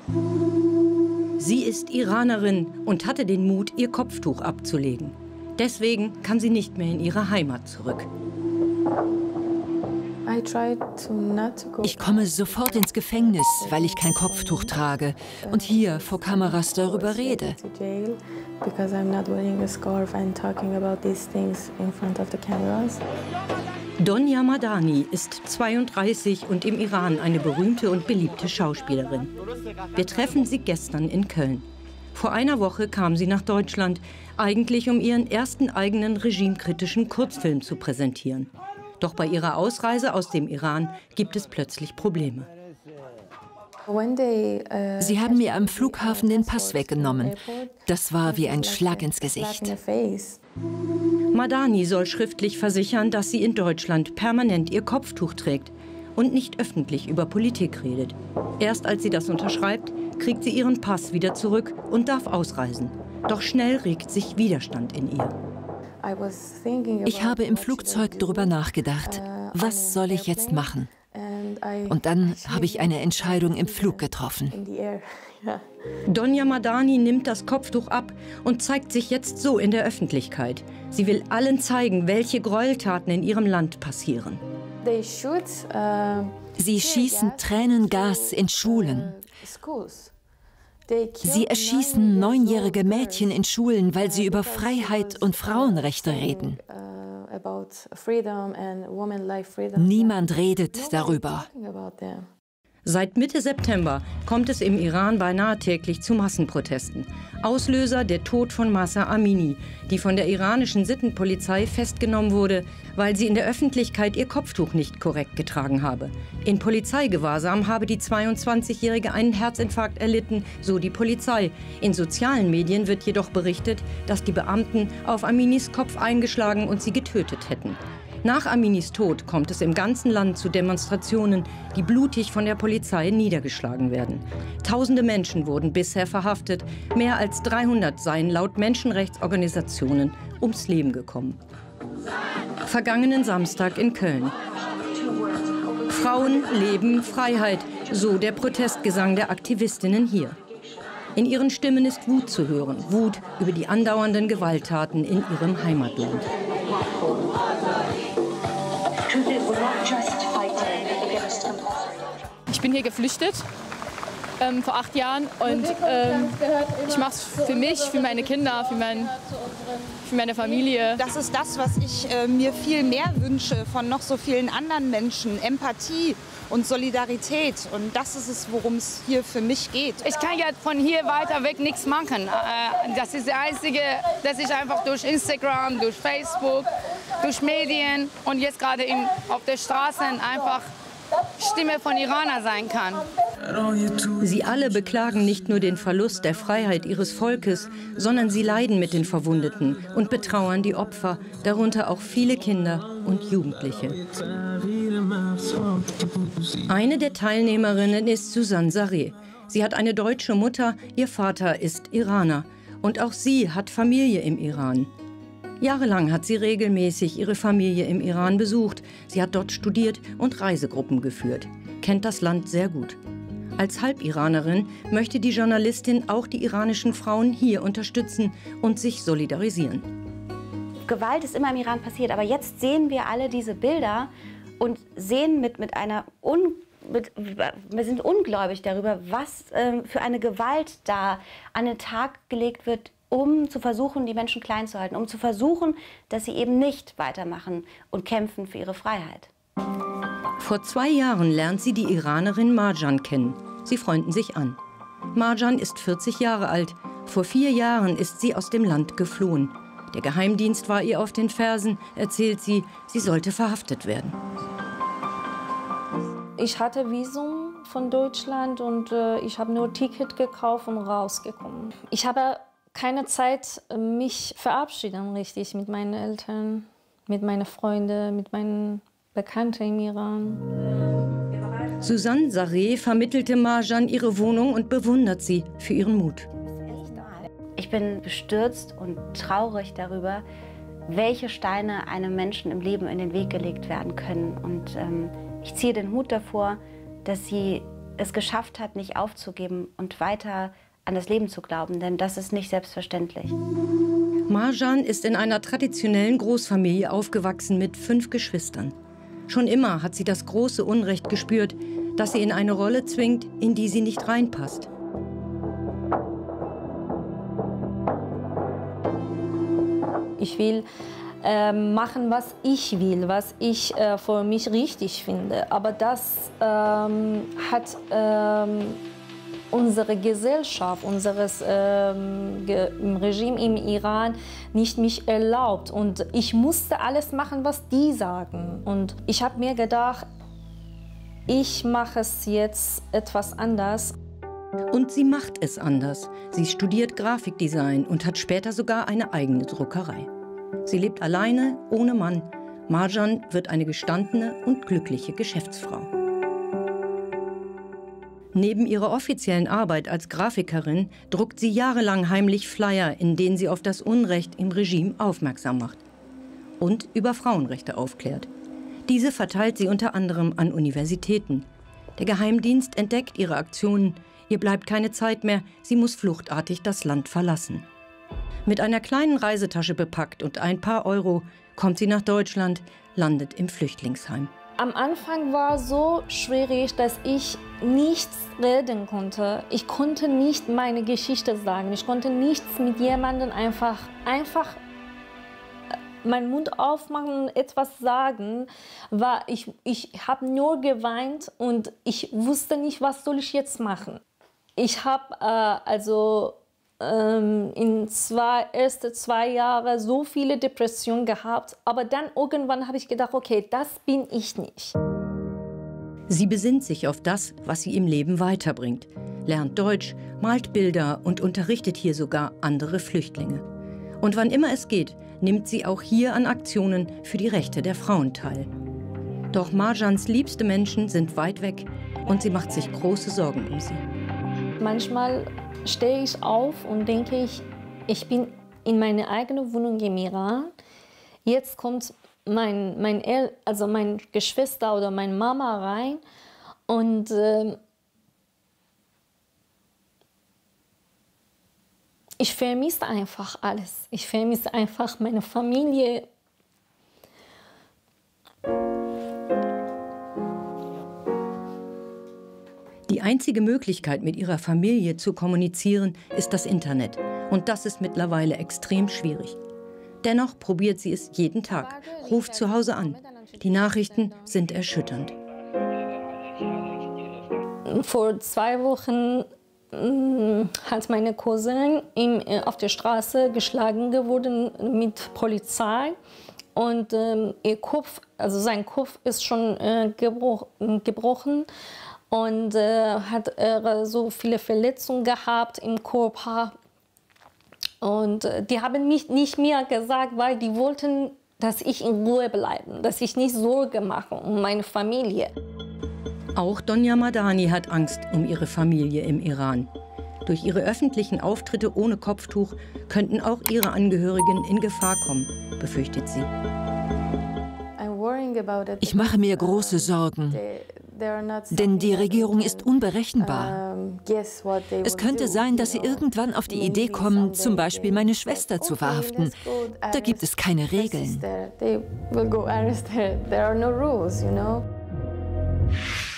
Sie ist Iranerin und hatte den Mut, ihr Kopftuch abzulegen. Deswegen kann sie nicht mehr in ihre Heimat zurück. Ich komme sofort ins Gefängnis, weil ich kein Kopftuch trage und hier vor Kameras darüber rede. Donya Madani ist 32 und im Iran eine berühmte und beliebte Schauspielerin. Wir treffen sie gestern in Köln. Vor einer Woche kam sie nach Deutschland, eigentlich um ihren ersten eigenen regimekritischen Kurzfilm zu präsentieren. Doch bei ihrer Ausreise aus dem Iran gibt es plötzlich Probleme. Sie haben mir am Flughafen den Pass weggenommen. Das war wie ein Schlag ins Gesicht. Madani soll schriftlich versichern, dass sie in Deutschland permanent ihr Kopftuch trägt und nicht öffentlich über Politik redet. Erst als sie das unterschreibt, kriegt sie ihren Pass wieder zurück und darf ausreisen. Doch schnell regt sich Widerstand in ihr. Ich habe im Flugzeug darüber nachgedacht, was soll ich jetzt machen? Und dann habe ich eine Entscheidung im Flug getroffen. Donya Madani nimmt das Kopftuch ab und zeigt sich jetzt so in der Öffentlichkeit. Sie will allen zeigen, welche Gräueltaten in ihrem Land passieren. Sie schießen Tränengas in Schulen. Sie erschießen 9-jährige Mädchen in Schulen, weil sie über Freiheit und Frauenrechte reden. Niemand redet darüber. Seit Mitte September kommt es im Iran beinahe täglich zu Massenprotesten. Auslöser der Tod von Mahsa Amini, die von der iranischen Sittenpolizei festgenommen wurde, weil sie in der Öffentlichkeit ihr Kopftuch nicht korrekt getragen habe. In Polizeigewahrsam habe die 22-Jährige einen Herzinfarkt erlitten, so die Polizei. In sozialen Medien wird jedoch berichtet, dass die Beamten auf Aminis Kopf eingeschlagen und sie getötet hätten. Nach Aminis Tod kommt es im ganzen Land zu Demonstrationen, die blutig von der Polizei niedergeschlagen werden. Tausende Menschen wurden bisher verhaftet, mehr als 300 seien laut Menschenrechtsorganisationen ums Leben gekommen. Vergangenen Samstag in Köln. Frauen, Leben, Freiheit, so der Protestgesang der Aktivistinnen hier. In ihren Stimmen ist Wut zu hören, Wut über die andauernden Gewalttaten in ihrem Heimatland. Ich bin hier geflüchtet vor 8 Jahren und ich mache es für mich, für meine Kinder, für meine Familie. Das ist das, was ich mir viel mehr wünsche von noch so vielen anderen Menschen. Empathie und Solidarität. Und das ist es, worum es hier für mich geht. Ich kann ja von hier weiter weg nichts machen. Das ist das Einzige, dass ich einfach durch Instagram, durch Facebook, durch Medien und jetzt gerade auf der Straße einfach Stimme von Iraner sein kann. Sie alle beklagen nicht nur den Verlust der Freiheit ihres Volkes, sondern sie leiden mit den Verwundeten und betrauern die Opfer, darunter auch viele Kinder und Jugendliche. Eine der Teilnehmerinnen ist Susanne Sareh. Sie hat eine deutsche Mutter, ihr Vater ist Iraner. Und auch sie hat Familie im Iran. Jahrelang hat sie regelmäßig ihre Familie im Iran besucht. Sie hat dort studiert und Reisegruppen geführt, kennt das Land sehr gut. Als Halbiranerin möchte die Journalistin auch die iranischen Frauen hier unterstützen und sich solidarisieren. Gewalt ist immer im Iran passiert, aber jetzt sehen wir alle diese Bilder und sehen wir sind ungläubig darüber, was für eine Gewalt da an den Tag gelegt wird, um zu versuchen, die Menschen klein zu halten, um zu versuchen, dass sie eben nicht weitermachen und kämpfen für ihre Freiheit. Vor 2 Jahren lernt sie die Iranerin Marjan kennen. Sie freunden sich an. Marjan ist 40 Jahre alt. Vor 4 Jahren ist sie aus dem Land geflohen. Der Geheimdienst war ihr auf den Fersen, erzählt sie, sie sollte verhaftet werden. Ich hatte Visum von Deutschland und ich habe nur Ticket gekauft und rausgekommen. Ich habe keine Zeit, mich verabschieden richtig mit meinen Eltern, mit meinen Freunden, mit meinen Bekannten im Iran. Susanne Sareh vermittelte Marjan ihre Wohnung und bewundert sie für ihren Mut. Ich bin bestürzt und traurig darüber, welche Steine einem Menschen im Leben in den Weg gelegt werden können. Und ich ziehe den Hut davor, dass sie es geschafft hat, nicht aufzugeben und weiter an das Leben zu glauben, denn das ist nicht selbstverständlich. Marjan ist in einer traditionellen Großfamilie aufgewachsen mit 5 Geschwistern. Schon immer hat sie das große Unrecht gespürt, das sie in eine Rolle zwingt, in die sie nicht reinpasst. Ich will machen, was ich will, was ich für mich richtig finde. Aber das hat unsere Gesellschaft, unseres Regime im Iran nicht mich erlaubt. Und ich musste alles machen, was die sagen. Und ich habe mir gedacht, ich mache es jetzt etwas anders. Und sie macht es anders. Sie studiert Grafikdesign und hat später sogar eine eigene Druckerei. Sie lebt alleine, ohne Mann. Marjan wird eine gestandene und glückliche Geschäftsfrau. Neben ihrer offiziellen Arbeit als Grafikerin druckt sie jahrelang heimlich Flyer, in denen sie auf das Unrecht im Regime aufmerksam macht und über Frauenrechte aufklärt. Diese verteilt sie unter anderem an Universitäten. Der Geheimdienst entdeckt ihre Aktionen. Ihr bleibt keine Zeit mehr, sie muss fluchtartig das Land verlassen. Mit einer kleinen Reisetasche bepackt und ein paar Euro kommt sie nach Deutschland, landet im Flüchtlingsheim. Am Anfang war es so schwierig, dass ich nichts reden konnte. Ich konnte nicht meine Geschichte sagen. Ich konnte nichts mit jemandem einfach meinen Mund aufmachen und etwas sagen. Ich habe nur geweint und ich wusste nicht, was soll ich jetzt machen. Ich habe in ersten 2 Jahren so viele Depressionen gehabt, aber dann irgendwann habe ich gedacht, okay, das bin ich nicht. Sie besinnt sich auf das, was sie im Leben weiterbringt, lernt Deutsch, malt Bilder und unterrichtet hier sogar andere Flüchtlinge. Und wann immer es geht, nimmt sie auch hier an Aktionen für die Rechte der Frauen teil. Doch Marjans liebste Menschen sind weit weg und sie macht sich große Sorgen um sie. Manchmal stehe ich auf und denke ich bin in meine eigene Wohnung im Iran. Jetzt kommt mein Geschwister oder meine Mama rein und ich vermisse einfach alles. Ich vermisse einfach meine Familie. Die einzige Möglichkeit, mit ihrer Familie zu kommunizieren, ist das Internet. Und das ist mittlerweile extrem schwierig. Dennoch probiert sie es jeden Tag, ruft zu Hause an. Die Nachrichten sind erschütternd. Vor 2 Wochen hat meine Cousin auf der Straße geschlagen geworden mit Polizei. Und sein Kopf ist schon gebrochen. Und hat so viele Verletzungen gehabt im Körper. Und die haben mich nicht mehr gesagt, weil die wollten, dass ich in Ruhe bleibe, dass ich nicht Sorge mache um meine Familie. Auch Donya Madani hat Angst um ihre Familie im Iran. Durch ihre öffentlichen Auftritte ohne Kopftuch könnten auch ihre Angehörigen in Gefahr kommen, befürchtet sie. Ich mache mir große Sorgen. Denn die Regierung ist unberechenbar. Es könnte sein, dass sie irgendwann auf die Idee kommen, zum Beispiel meine Schwester zu verhaften. Da gibt es keine Regeln.